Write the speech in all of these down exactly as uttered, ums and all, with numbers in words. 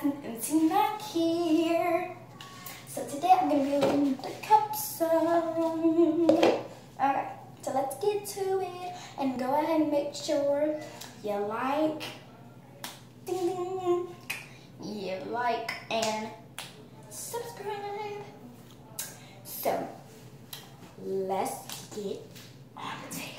M C Mac here. So today I'm going to be doing the cup song. Alright, so let's get to it. And go ahead and make sure you like, ding ding, you like and subscribe. So, let's get on the video.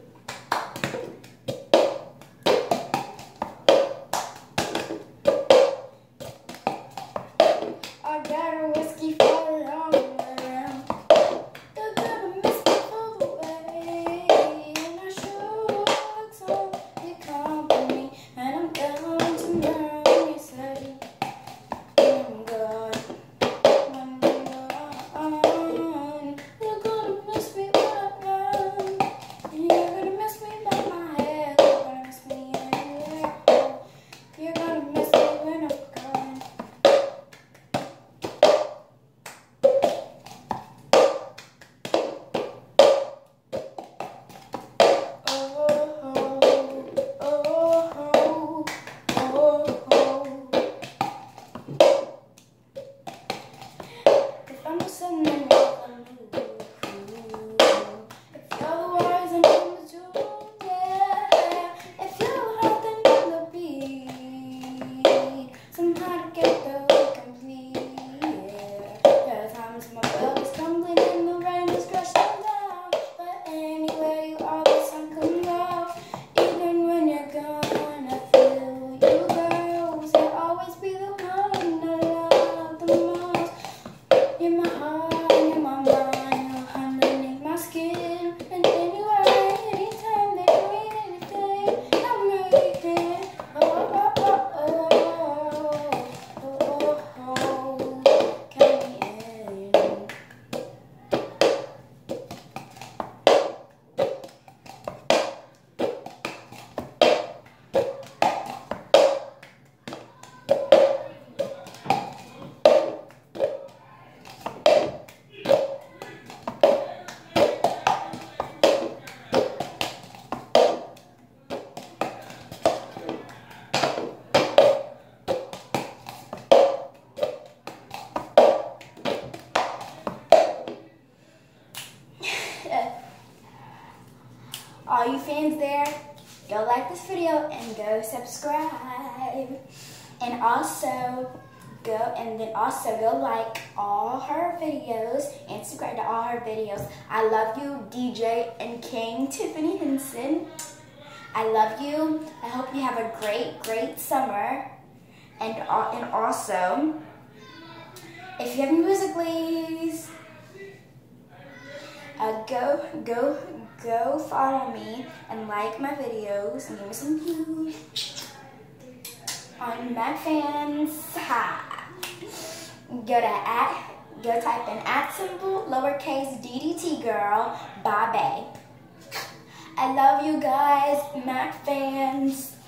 I got a whiskey for a long around. They're gonna miss me all the way. And I sure looks on the company. And I'm going to learn, you say. I'm good. When you're on, you're gonna miss me when I'm gone. And you're gonna miss me by my head. You're gonna miss me anywhere. You're gonna miss me when I'm gone. All you fans there, go like this video and go subscribe. And also go and then also go like all her videos and subscribe to all her videos. I love you, D J and King Tiffany Henson. I love you. I hope you have a great, great summer. And uh, and also, if you have music, please. Uh, go, go, go follow me and like my videos and give me some views on MacFans. Ha! Go to at, go type in at symbol, lowercase D D T girl, bye bae. I love you guys, MacFans.